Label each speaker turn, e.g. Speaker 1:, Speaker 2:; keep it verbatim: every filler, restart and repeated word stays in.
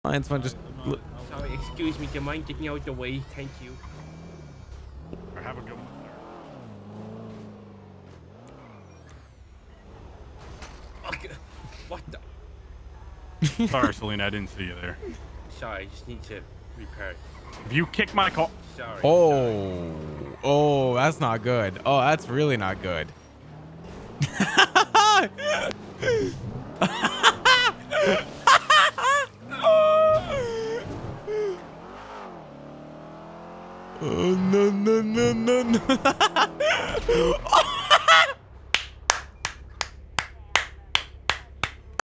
Speaker 1: Mine's fine. Just.
Speaker 2: Sorry, sorry, excuse me. Do you mind getting out of the way? Thank you.
Speaker 3: Or have a good one,
Speaker 2: sir. Okay. What the?
Speaker 3: Sorry, Selena, I didn't see you there.
Speaker 2: Sorry, I just need to repair it.
Speaker 3: If you kick my car.
Speaker 2: Sorry.
Speaker 1: Oh,
Speaker 2: sorry.
Speaker 1: oh, that's not good. Oh, that's really not good. Oh no no no no no!